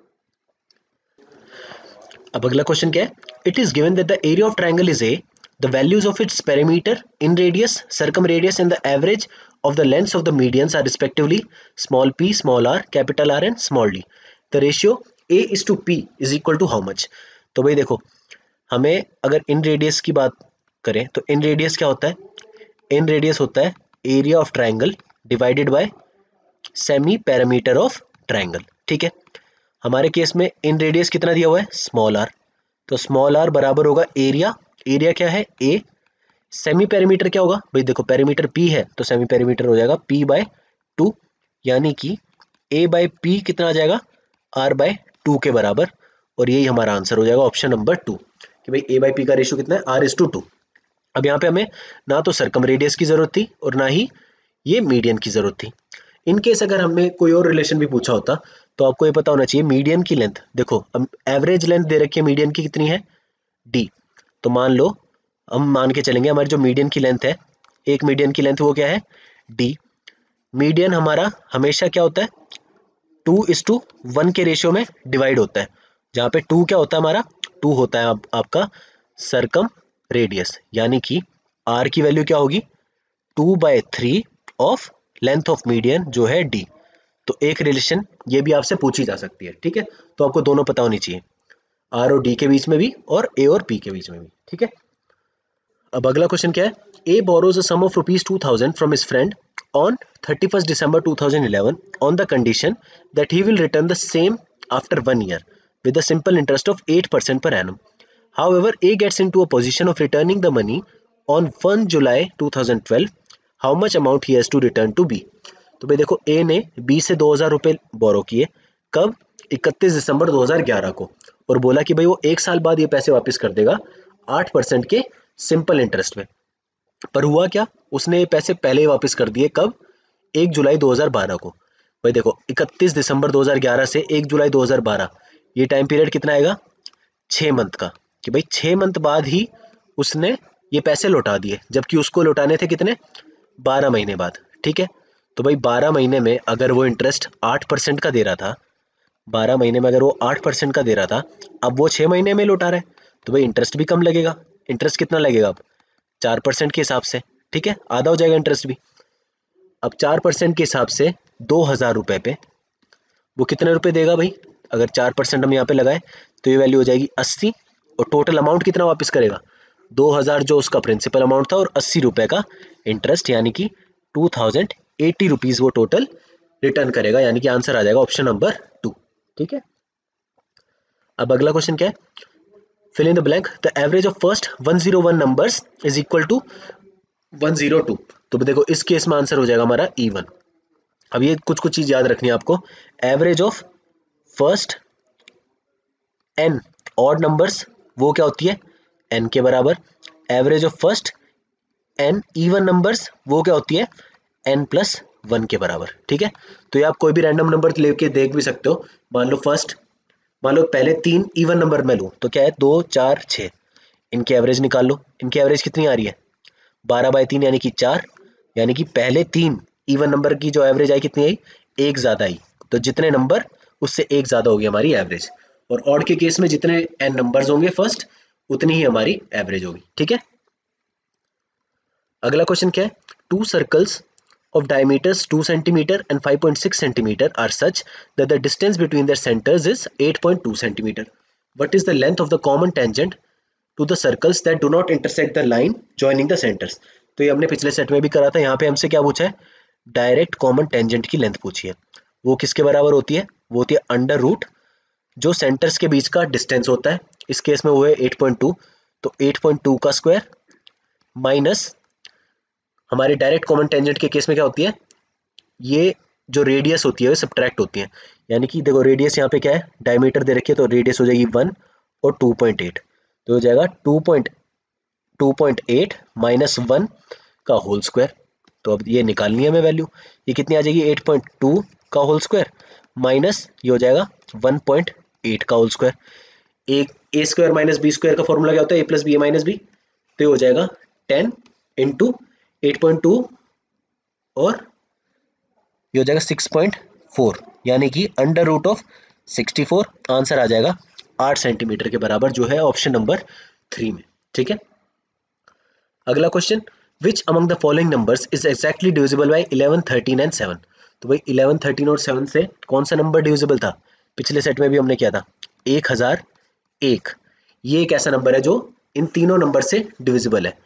अब अगला क्वेश्चन क्या है, it is given that the area of triangle is A, the values of its perimeter inradius, circumradius and the average of the lengths of the medians are respectively small p, small r, capital R and small d. The ratio a is to p is equal to how much? तो भाई देखो, हमें अगर इन radius की बात करें तो इन radius क्या होता है, इन रेडियस होता है area of triangle divided by semi parameter of triangle. ठीक है, हमारे केस में इन रेडियस कितना दिया हुआ है, स्मॉल आर, तो स्मॉल आर बराबर होगा एरिया, एरिया क्या है ए, सेमी पेरीमीटर क्या होगा भाई, देखो पेरीमीटर पी है तो सेमी पेरीमीटर हो जाएगा पी बाय टू, यानी कि ए बाय पी कितना आ जाएगा, आर बाय टू के बराबर, और यही हमारा आंसर हो जाएगा ऑप्शन नंबर टू कि भाई ए बाय पी का रेशियो कितना है, आर इज टू टू। अब यहाँ पे हमें ना तो सर्कम रेडियस की जरूरत थी और ना ही ये मीडियन की जरूरत थी। इन केस अगर हमें कोई और रिलेशन भी पूछा होता तो आपको ये पता होना चाहिए मीडियन की लेंथ, देखो अब एवरेज लेंथ दे रखी है मीडियन की कितनी है डी, तो मान लो हम मान के चलेंगे हमारी जो मीडियन की लेंथ है, एक मीडियन की लेंथ वो क्या है डी, मीडियन हमारा हमेशा क्या होता है टू इज टू वन के रेशियो में डिवाइड होता है, जहाँ पे टू क्या होता है हमारा, टू होता है आप, आपका सरकम रेडियस, यानी कि आर की वैल्यू क्या होगी two by three of length of median जो है डी। तो एक रिलेशन ये भी आपसे पूछी जा सकती है। ठीक है, तो आपको दोनों पता होनी चाहिए, आर और डी के बीच में भी और ए और पी के बीच में भी। ठीक है, अब अगला क्वेश्चन क्या है, A borrows a sum of rupees two thousand from his friend on thirty-first December two thousand eleven on the condition that he will return the same after one year with a simple interest of eight percent per annum. However, A gets into a position of returning the money on first July twenty twelve. How much amount he has to return to B? तो भाई देखो A ने B से दो हज़ार रुपए बोरो किए, कब, इकतीस दिसंबर दो हज़ार ग्यारह को, और बोला कि भाई वो एक साल बाद ये पैसे वापस कर देगा आठ परसेंट के सिंपल इंटरेस्ट में। पर हुआ क्या, उसने ये पैसे पहले ही वापस कर दिए, कब, एक जुलाई दो हज़ार बारह को। भाई देखो इकतीस दिसंबर दो हज़ार ग्यारह से एक जुलाई दो हज़ार बारह, ये टाइम पीरियड कितना आएगा, छः मंथ का, कि भाई छः मंथ बाद ही उसने ये पैसे लौटा दिए, जबकि उसको लौटाने थे कितने, बारह महीने बाद। ठीक है, तो भाई बारह महीने में अगर वो इंटरेस्ट आठ परसेंट का दे रहा था, बारह महीने में अगर वो आठ परसेंट का दे रहा था, अब वो छः महीने में लौटा रहा है, तो भाई इंटरेस्ट भी कम लगेगा। इंटरेस्ट कितना लगेगा अब, चार परसेंट के हिसाब से। ठीक है, आधा हो जाएगा इंटरेस्ट भी। अब चार परसेंट के हिसाब से दो हज़ार रुपये पे वो कितने रुपए देगा भाई, अगर चार परसेंट हम यहाँ पे लगाए तो ये वैल्यू हो जाएगी अस्सी, और टोटल अमाउंट कितना वापस करेगा, दो हज़ार जो उसका प्रिंसिपल अमाउंट था और अस्सी रुपए का इंटरेस्ट, यानी कि टू थाउजेंड एटी रुपीज़ वो टोटल रिटर्न करेगा, यानी कि आंसर आ जाएगा ऑप्शन नंबर टू। ठीक है, अब अगला क्वेश्चन क्या है, fill in the blank, the average of first one hundred one numbers is equal to one hundred two। तो देखो इस केस में आंसर हो जाएगा हमारा इवन। अब ये कुछ कुछ चीज याद रखनी है आपको, average of first N odd numbers वो क्या होती है एन के बराबर, average of first N even numbers वो क्या होती है एन प्लस वन के बराबर। ठीक है, तो ये आप कोई भी रैंडम नंबर लेके देख भी सकते हो, मान लो फर्स्ट, मान लो पहले तीन इवन नंबर में लूँ तो क्या है दो चार छः, इनकी एवरेज निकाल लो, इनकी एवरेज कितनी आ रही है बारह बाई तीन यानी कि चार, यानी कि पहले तीन इवन नंबर की जो एवरेज आई कितनी आई, एक ज़्यादा आई, तो जितने नंबर उससे एक ज़्यादा होगी हमारी एवरेज, और ऑड के केस में जितने एन नंबर्स होंगे फर्स्ट उतनी ही हमारी एवरेज होगी। ठीक है, अगला क्वेश्चन क्या है, two circles of diameters two centimeter and five point six centimeter are such that the distance between their centers is eight point two centimeter. What is the length of the common tangent to the circles that do not intersect the line joining the centers? तो ये हमने पिछले set में भी करा था, यहाँ पे हमसे क्या पूछा है, डायरेक्ट कॉमन टेंजेंट की लेंथ पूछी है, वो किसके बराबर होती है, वो होती है अंडर रूट जो सेंटर्स के बीच का डिस्टेंस होता है, इस केस में वो है एट पॉइंट टू, तो एट पॉइंट टू का स्क्वायर माइनस हमारी डायरेक्ट कॉमन टेंजेंट के केस में क्या होती है, ये जो रेडियस होती है वो सब्ट्रैक्ट होती है, यानी कि देखो रेडियस यहाँ पे क्या है डायमीटर दे रखी है, तो रेडियस हो जाएगी वन और टू पॉइंट एट, तो हो जाएगा two point two point eight minus one का होल स्क्वायर। तो अब ये निकालनी है हमें वैल्यू, ये कितनी आ जाएगी एट पॉइंट टू का होल स्क्वायर माइनस ये हो जाएगा वन पॉइंट एट का होल स्क्वायर। एक A square minus B square का फॉर्मूला क्या होता है, A plus B A minus B, तो ये हो जाएगा ten into eight point two और ये हो जाएगा सिक्स पॉइंट फोर, यानी कि under root of sixty four, answer आ जाएगा आठ सेंटीमीटर के बराबर जो है ऑप्शन नंबर थ्री में। ठीक है, अगला question, which among the following numbers is exactly divisible by eleven thirteen and seven. तो भाई इलेवन थर्टीन और सेवन से कौन सा नंबर डिविजिबल था, पिछले सेट में भी हमने किया था एक हजार एक, ये एक ऐसा नंबर है जो इन तीनों नंबर से डिविजिबल है,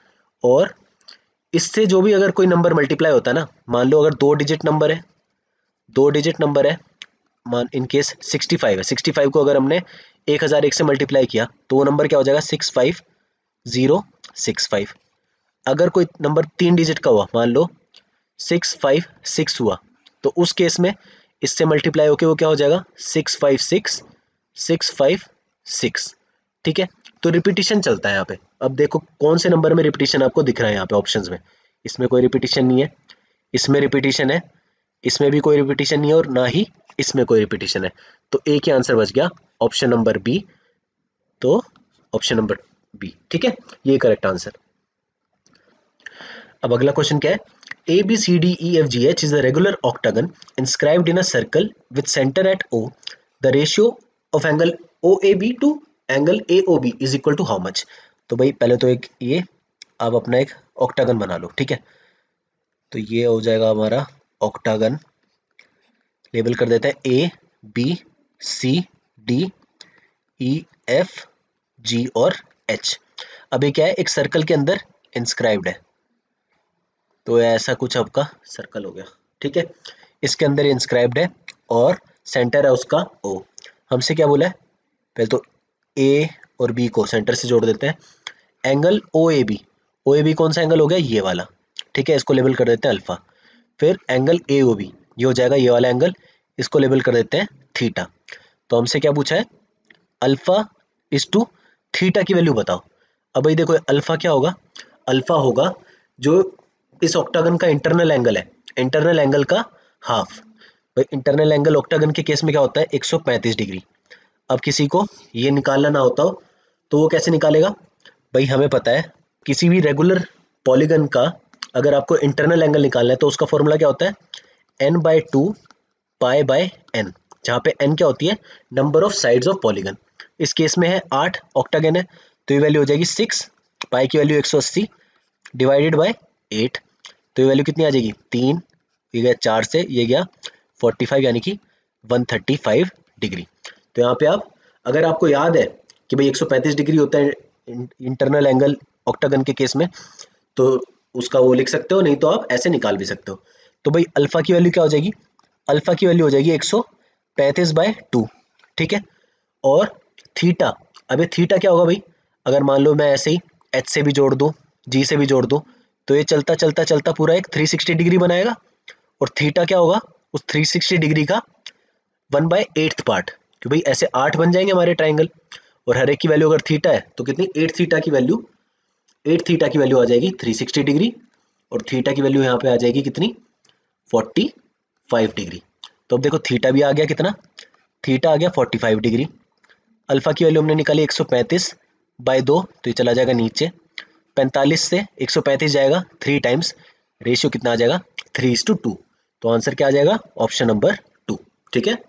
और इससे जो भी अगर कोई नंबर मल्टीप्लाई होता है ना, मान लो अगर दो डिजिट नंबर है, दो डिजिट नंबर है, मान इन केस सिक्सटी फाइव है, सिक्सटी फाइव को अगर हमने एक हज़ार एक से मल्टीप्लाई किया तो वो नंबर क्या हो जाएगा six five zero six five. अगर कोई नंबर तीन डिजिट का हुआ, मान लो सिक्स फाइव सिक्स हुआ, तो उस केस में इससे मल्टीप्लाई होके वो क्या हो जाएगा six five six six five six. ठीक है, तो रिपीटिशन चलता है यहाँ पे। अब देखो कौन से नंबर में रिपीटिशन आपको दिख रहा है यहाँ पे ऑप्शंस में। इसमें कोई रिपीटिशन नहीं है, इसमें रिपीटिशन है, इसमें भी कोई रिपीटिशन नहीं है और ना ही इसमें कोई रिपीटिशन है। तो एक ही आंसर बच गया, ऑप्शन नंबर बी। तो ऑप्शन नंबर बी, ठीक है, ये करेक्ट आंसर। अब अगला क्वेश्चन क्या है, A B C D E F G H is a regular octagon inscribed in a circle with center at O. The ratio of angle O A B to angle A O B is equal to how much? तो भाई पहले तो एक ये आप अपना एक octagon बना लो। ठीक है, तो ये हो जाएगा हमारा ऑक्टागन, लेबल कर देते हैं A B C D E F G और एच। अब ये क्या है, एक सर्कल के अंदर इंस्क्राइब्ड है, तो ऐसा कुछ आपका सर्कल हो गया। ठीक है, इसके अंदर इंस्क्राइब्ड है और सेंटर है उसका ओ। हमसे क्या बोला है, पहले तो ए और बी को सेंटर से जोड़ देते हैं। Angle O A B, O A B कौन सा एंगल हो गया, ये वाला। ठीक है, इसको लेबल कर देते हैं अल्फा। फिर एंगल ए ओ बी, ये हो जाएगा ये वाला एंगल, इसको लेबल कर देते हैं थीटा। तो हमसे क्या पूछा है, अल्फा इज टू थीटा की वैल्यू बताओ। अब भाई देखो अल्फा क्या होगा, अल्फा होगा जो इस ऑक्टागन का इंटरनल एंगल है, इंटरनल एंगल का हाफ। भाई इंटरनल एंगल ऑक्टागन के केस में क्या होता है एक सौ पैंतीस डिग्री। अब किसी को ये निकालना ना होता हो तो वो कैसे निकालेगा, भाई हमें पता है किसी भी रेगुलर पॉलीगन का अगर आपको इंटरनल एंगल निकालना है तो उसका फॉर्मूला क्या होता है, N by two pi by N, जहाँ पे एन क्या होती है, number of sides of polygon. इस केस में है आठ, ऑक्टागन है, तो ये वैल्यू हो जाएगी सिक्स, पाई की वैल्यू एक सौ अस्सी डिवाइडेड बाय एट, तो ये वैल्यू कितनी आ जाएगी तीन, ये गया चार से, ये गया फोर्टी फाइव यानी कि वन थर्टी फाइव डिग्री। तो यहाँ पे आप, अगर आपको याद है कि भाई एक सौ पैंतीस डिग्री होता है इंटरनल एंगल ऑक्टागन के केस में, तो उसका वो लिख सकते हो, नहीं तो आप ऐसे निकाल भी सकते हो। तो भाई अल्फा की वैल्यू क्या हो जाएगी, अल्फा की वैल्यू हो जाएगी एक सौ पैंतीस बाय टू। ठीक है, और थीटा, अब ये थीटा क्या होगा भाई, अगर मान लो मैं ऐसे ही एच से भी जोड़ दूँ जी से भी जोड़ दूँ तो ये चलता चलता चलता पूरा एक थ्री सिक्सटी डिग्री बनाएगा, और थीटा क्या होगा उस थ्री सिक्सटी डिग्री का वन बाय एट्थ पार्ट, क्यों भाई ऐसे आठ बन जाएंगे हमारे ट्राइंगल, और हर एक की वैल्यू अगर थीटा है तो कितनी, एट थीटा की वैल्यू, एट थीटा की वैल्यू आ जाएगी थ्री सिक्सटी डिग्री, और थीटा की वैल्यू यहाँ पे आ जाएगी कितनी, फोर्टी फाइव डिग्री। तो अब देखो थीटा भी आ गया कितना, थीटा आ गया फोर्टी फाइव डिग्री। अल्फा की वैल्यू हमने निकाली एक सौ पैंतीस बाय दो, तो ये चला जाएगा नीचे, पैंतालीस से एक सौ पैंतीस जाएगा थ्री टाइम्स, रेशियो कितना आ जाएगा थ्री इज टू टू। तो आंसर क्या आ जाएगा, ऑप्शन नंबर टू। ठीक है,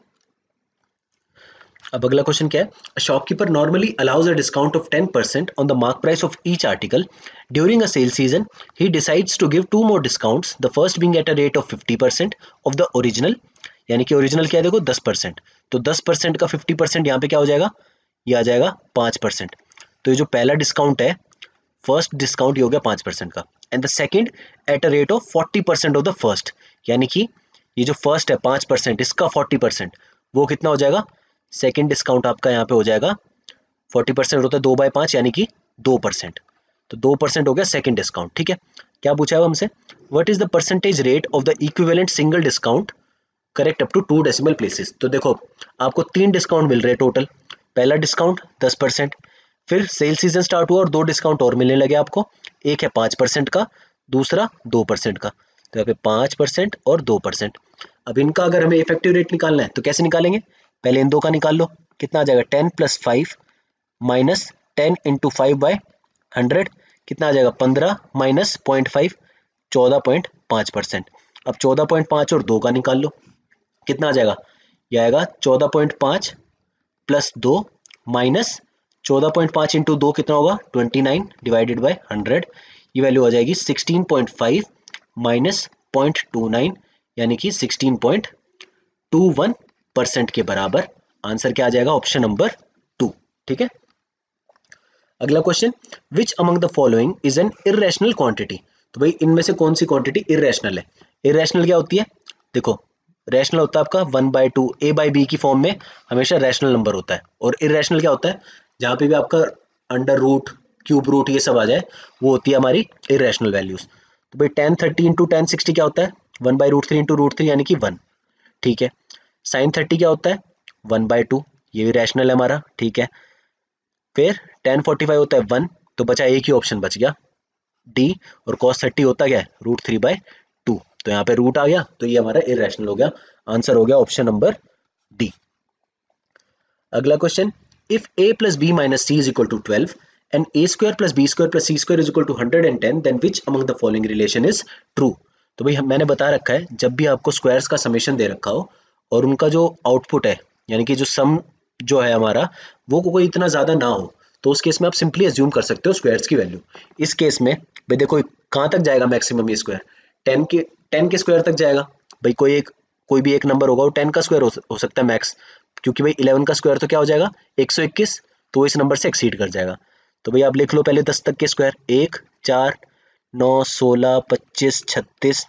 अब अगला क्वेश्चन क्या है, shopkeeper normally allows a discount of ten percent on the mark price of each article during a sale season. He decides to give two more discounts, the first being at a rate of fifty percent of the original, यानी कि original क्या है देखो दस percent, तो दस percent का fifty percent यहाँ पे क्या हो जाएगा, ये आ जाएगा पाँच परसेंट। तो ये जो पहला डिस्काउंट है, फर्स्ट डिस्काउंट ये हो गया पाँच परसेंट का, and the second at a rate of forty percent of the first, यानी कि ये जो फर्स्ट है पाँच परसेंट, इसका फोर्टी परसेंट, वो कितना हो जाएगा, सेकंड डिस्काउंट आपका यहाँ पे हो जाएगा, फोर्टी परसेंट होता है दो बाय पाँच यानी कि दो परसेंट, तो दो परसेंट हो गया सेकंड डिस्काउंट। ठीक है, क्या पूछा है हमसे, what is the percentage rate of the equivalent single discount correct up to two decimal places. तो देखो आपको तीन डिस्काउंट मिल रहे हैं टोटल, पहला डिस्काउंट दस परसेंट, फिर सेल सीजन स्टार्ट हुआ और दो डिस्काउंट और मिलने लगे आपको, एक है पाँच परसेंट का, दूसरा दो परसेंट का, तो यहाँ पे पाँच परसेंट और दो परसेंट। अब इनका अगर हमें इफेक्टिव रेट निकालना है तो कैसे निकालेंगे, पहले इन दो का निकाल लो, कितना आ जाएगा ten plus five minus ten into five by hundred, कितना आ जाएगा पंद्रह माइनस पॉइंट फाइव, चौदह पॉइंट पाँच परसेंट। अब चौदह पॉइंट पाँच और दो का निकाल लो, कितना आ जाएगा, यह आएगा चौदह पॉइंट पाँच प्लस दो माइनस चौदह पॉइंट पाँच इंटू दो कितना होगा twenty nine divided by hundred, ये वैल्यू आ जाएगी sixteen point five minus point two nine यानी कि sixteen point two one percent के बराबर। आंसर क्या आ जाएगा, ऑप्शन नंबर टू। ठीक है, अगला question, which among the following is an irrational quantity. तो भाई इनमें से कौन सी क्वांटिटी इरेशनल है। इरेशनल क्या होती है, देखो रैशनल होता है आपका one by two, A by B की फॉर्म में हमेशा रैशनल नंबर होता है, और इरेशनल क्या होता है, जहाँ पे भी आपका अंडर रूट क्यूब रूट ये सब आ जाए वो होती है हमारी इरेशनल वैल्यूज। तो भाई tan thirty into tan sixty क्या होता है, one by root three into root three यानी कि वन, ठीक है। साइन थर्टी क्या होता है, वन बाई टू, ये भी रैशनल है हमारा, ठीक है। फिर टेन फोर्टी फाइव होता है वन, तो बचा एक ही ऑप्शन बच गया डी, और कॉस थर्टी होता क्या है रूट थ्री बाई टू, तो यहाँ पे रूट आ गया, तो ये हमारा इरेशनल हो गया, आंसर हो गया ऑप्शन नंबर डी। अगला question, if A plus B minus C is equal to twelve and A square plus B square plus C square is equal to hundred and ten, then which among the following relation is true. तो भाई हम मैंने बता रखा है, जब भी आपको स्क्वायर्स का समेशन दे रखा हो और उनका जो आउटपुट है यानी कि जो सम जो है हमारा वो कोई इतना ज्यादा ना हो, तो उस केस में आप सिंपली एज्यूम कर सकते हो स्क्वायर्स की वैल्यू। इस केस में भाई देखो कहाँ तक जाएगा मैक्सिमम ये स्क्वायर, टेन के टेन के स्क्वायर तक जाएगा। भाई कोई एक कोई भी एक नंबर होगा वो टेन का स्क्वायर हो, हो सकता है मैक्स, क्योंकि भाई इलेवन का स्क्वायर तो क्या हो जाएगा एक सौ इक्कीस, तो इस नंबर से एक्सीड कर जाएगा। तो भाई आप लिख लो पहले दस तक के स्क्वायर, एक, चार, नौ, सोलह, पच्चीस, छत्तीस,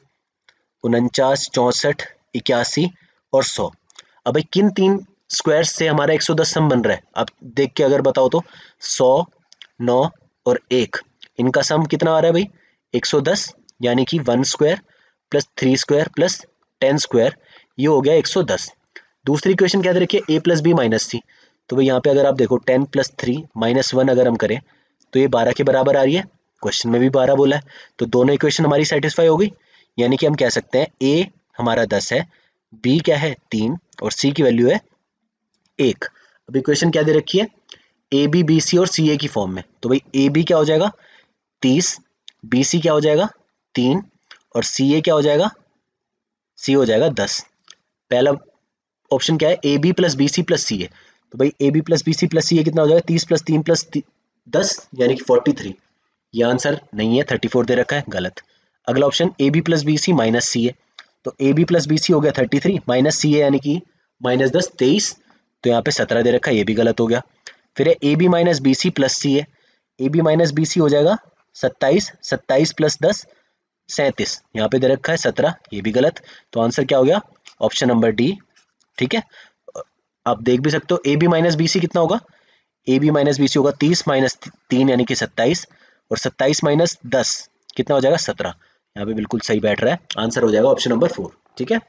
उनचास, चौंसठ, इक्यासी और सौ। अब भाई किन तीन स्क्वायर से हमारा एक सौ दस सम बन रहा है, आप देख के अगर बताओ तो सौ, नौ और एक, इनका सम कितना आ रहा है भाई एक सौ दस, यानी कि one square plus three square plus ten square, ये हो गया एक सौ दस। दूसरी इक्वेशन क्या दे रखी है, A plus B minus C, तो भाई यहाँ पे अगर आप देखो ten plus three minus one अगर हम करें तो ये बारह के बराबर आ रही है, क्वेश्चन में भी बारह बोला है, तो दोनों इक्वेशन हमारी सेटिस्फाई हो गई। यानी कि हम कह सकते हैं ए हमारा दस है, बी क्या है तीन और सी की वैल्यू है एक। अब इक्वेशन क्या दे रखी है, ए बी बी सी और सी ए की फॉर्म में, तो भाई ए बी क्या हो जाएगा तीस, बी सी क्या हो जाएगा तीन और सी ए क्या हो जाएगा, सी हो जाएगा दस। पहला ऑप्शन क्या है A B plus B C plus C A, तो भाई A B plus B C plus C A कितना हो जाएगा तीस प्लस तीन प्लस दस यानी कि फोर्टी थ्री, ये आंसर नहीं है, थर्टी फोर दे रखा है, गलत। अगला option A B plus B C minus C A, तो A B plus B C हो गया thirty three minus C A यानी कि माइनस दस तेईस, तो यहाँ पे सत्रह दे रखा है, ये भी गलत हो गया। फिर है A B minus B C plus C A, A B minus B C हो जाएगा सत्ताईस, सत्ताईस प्लस दस सैंतीस, यहाँ पे दे रखा है सत्रह, ये भी गलत। तो आंसर क्या हो गया ऑप्शन नंबर डी, ठीक है। आप देख भी सकते हो A B minus B C कितना होगा, A B minus B C होगा तीस माइनस तीन यानी कि सत्ताईस, और सत्ताईस माइनस दस कितना हो जाएगा सत्रह, यहाँ पे बिल्कुल सही बैठ रहा है, आंसर हो जाएगा ऑप्शन नंबर फोर, ठीक है।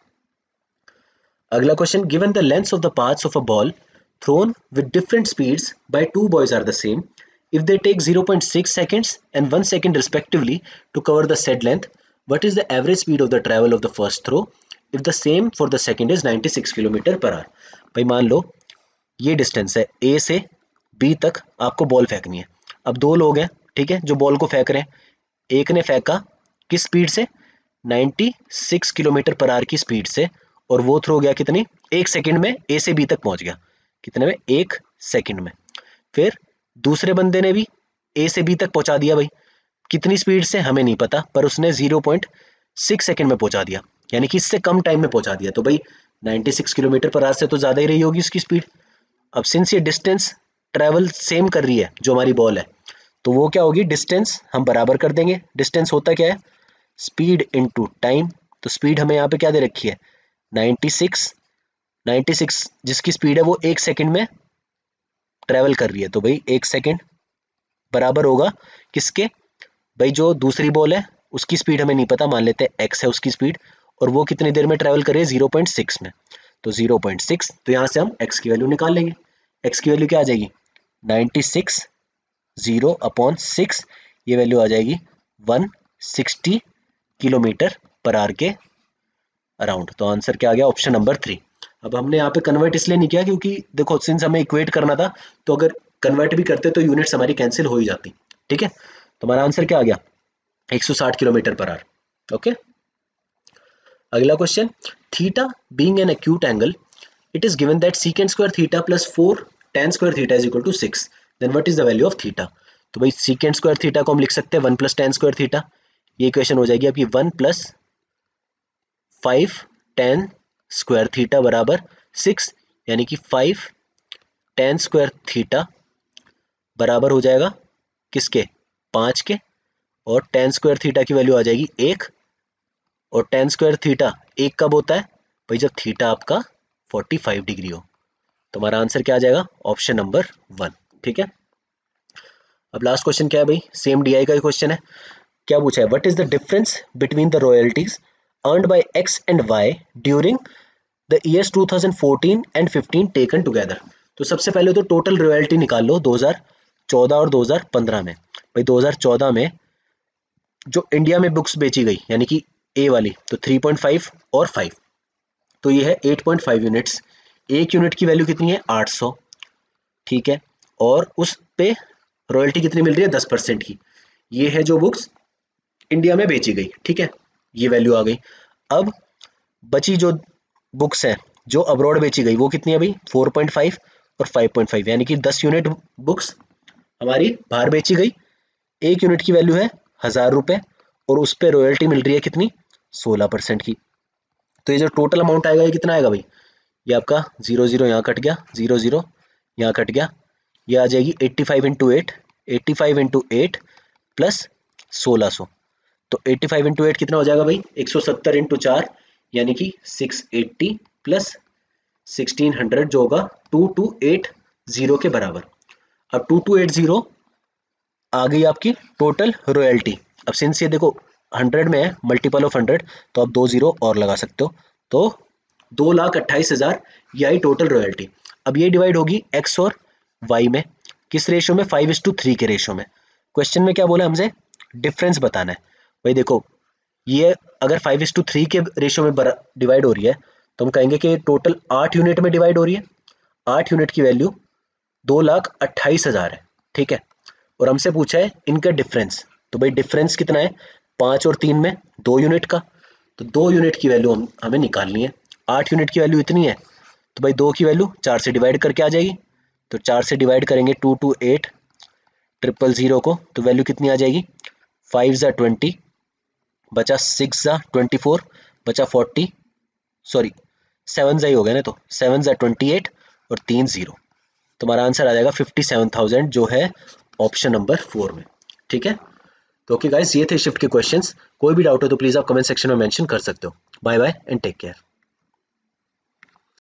अगला question, given the lengths of the paths of a ball thrown with different speeds by two boys are the same, if they take zero point six seconds and one second respectively to cover the said length, what is the average speed of the travel of the first throw if the same for the second is ninety-six kilometre per hour. भाई मान लो ये distance है ए से B तक, आपको ball फेंकनी है। अब दो लोग हैं, ठीक है, जो बॉल को फेंक रहे हैं, एक ने फेंका किस स्पीड से छियानवे किलोमीटर पर आवर की स्पीड से, और वो थ्रो गया कितनी एक सेकंड में ए से बी तक पहुंच गया, कितने में एक सेकंड में। फिर दूसरे बंदे ने भी ए से बी तक पहुंचा दिया, भाई कितनी स्पीड से हमें नहीं पता, पर उसने ज़ीरो पॉइंट सिक्स सेकंड में पहुंचा दिया, यानी कि इससे कम टाइम में पहुंचा दिया, तो भाई छियानवे किलोमीटर पर आवर से तो ज्यादा ही रही होगी उसकी स्पीड। अब सिंस ये डिस्टेंस ट्रेवल सेम कर रही है जो हमारी बॉल है, तो वो क्या होगी डिस्टेंस हम बराबर कर देंगे। डिस्टेंस होता क्या है स्पीड इनटू टाइम, तो स्पीड हमें यहाँ पे क्या दे रखी है छियानवे, छियानवे जिसकी स्पीड है वो एक सेकंड में ट्रेवल कर रही है, तो भाई एक सेकंड बराबर होगा किसके, भाई जो दूसरी बॉल है उसकी स्पीड हमें नहीं पता, मान लेते हैं एक्स है उसकी स्पीड, और वो कितनी देर में ट्रेवल कर रही है ज़ीरो पॉइंट सिक्स में, तो ज़ीरो पॉइंट सिक्स, तो यहाँ से हम एक्स की वैल्यू निकाल लेंगे। एक्स की वैल्यू क्या आ जाएगी छियानवे जीरो अपॉन सिक्स, ये वैल्यू आ जाएगी एक सौ साठ किलोमीटर पर आवर के अराउंड, तो आंसर क्या आ गया ऑप्शन नंबर थ्री। अब हमने यहाँ पे कन्वर्ट इसलिए नहीं किया क्योंकि देखो सिंस हमें इक्वेट करना था, तो अगर कन्वर्ट भी करते तो यूनिट्स हमारी कैंसिल हो ही जाती, ठीक है। तो हमारा आंसर क्या आ गया एक सौ साठ किलोमीटर पर आवर, ओके। अगला question, theta being an acute angle, it is given that secant square theta plus four tan square theta is equal to six, then what is the value of theta. तो भाई secant square theta को हम लिख सकते हैं one plus tan square theta, ये equation हो जाएगी आपकी one plus five tan square theta बराबर सिक्स, यानी कि फाइव tan स्क्वायर थीटा बराबर हो जाएगा किसके, पाँच के, और टेन स्क्वायर थीटा की वैल्यू आ जाएगी एक, और टेन स्क्वायर थीटा एक कब होता है भाई, जब थीटा आपका पैंतालीस डिग्री हो। तो हमारा आंसर क्या आ जाएगा, ऑप्शन नंबर वन। ठीक है, अब लास्ट क्वेश्चन क्या है भाई, सेम डीआई का ही क्वेश्चन है। क्या पूछा है, what is the difference between the royalties earned by X and Y during the years two thousand fourteen and fifteen taken together. तो सबसे पहले तो टोटल रॉयल्टी निकाल लो दो हज़ार चौदह और दो हज़ार पंद्रह में। भाई दो हज़ार चौदह में जो इंडिया में बुक्स बेची गई यानी कि ए वाली, तो थ्री पॉइंट फाइव और फाइव, तो ये है एट पॉइंट फाइव यूनिट्स। एक यूनिट की वैल्यू कितनी है, आठ सौ। ठीक है, और उस पे रॉयल्टी कितनी मिल रही है, दस परसेंट की। ये है जो बुक्स इंडिया में बेची गई। ठीक है, ये वैल्यू आ गई। अब बची जो बुक्स है जो अब्रॉड बेची गई वो कितनी है भाई, फोर पॉइंट फाइव और फाइव पॉइंट फाइव, यानी कि दस यूनिट बुक्स हमारी बाहर बेची गई। एक यूनिट की वैल्यू है हजार रुपए और उस पर रॉयल्टी मिल रही है कितनी, सोलह परसेंट की। तो ये जो टोटल अमाउंट आएगा ये कितना आएगा भाई, ये आपका जीरो जीरो यहाँ कट गया, जीरो जीरो यहाँ कट गया, ये आ जाएगी eighty five into eight, eighty five into eight plus सोलह सौ। तो एट्टी फाइव इंटू एट कितना हो जाएगा भाई, एक सौ सत्तर इंटू चार यानी कि six eighty plus sixteen hundred जो होगा टू टू एट जीरो के बराबर। अब टू टू एट जीरो आ गई आपकी टोटल रॉयल्टी। अब सिंस ये देखो हंड्रेड में है, मल्टीपल ऑफ हंड्रेड, तो आप दो जीरो और लगा सकते हो, तो दो लाख अट्ठाईस हजार ये आई टोटल रॉयल्टी। अब ये डिवाइड होगी एक्स और वाई में, किस रेशो में, फाइव इज टू थ्री के रेशो में। क्वेश्चन में क्या बोला हमसे, डिफरेंस बताना है। भाई देखो ये अगर फाइव इज टू थ्री के रेशो में डिवाइड हो रही है तो हम कहेंगे कि टोटल आठ यूनिट में डिवाइड हो रही है। आठ यूनिट की वैल्यू दो लाख अट्ठाईस हजार है। ठीक है, और हमसे पूछा है इनका डिफरेंस, तो भाई डिफरेंस कितना है, पाँच और तीन में दो यूनिट का, तो दो यूनिट की वैल्यू हम हमें निकालनी है। आठ यूनिट की वैल्यू इतनी है, तो भाई दो की वैल्यू चार से डिवाइड करके आ जाएगी, तो चार से डिवाइड करेंगे two two eight triple zero को, तो वैल्यू कितनी आ जाएगी, फाइव ज़ा ट्वेंटी, बचा सिक्स ज़ा ट्वेंटी फोर, बचा फोर्टी, सॉरी सेवन ज़ा ही हो गया ना, तो सेवन ज़ा ट्वेंटी एट और तीन जीरो, तो हमारा आंसर आ जाएगा फिफ्टी सेवन थाउजेंड जो है ऑप्शन नंबर फोर में। ठीक है, तो ओके गाइस, ये थे शिफ्ट के क्वेश्चंस। कोई भी डाउट हो तो प्लीज आप कमेंट सेक्शन में मेंशन कर सकते हो। Bye bye and take care.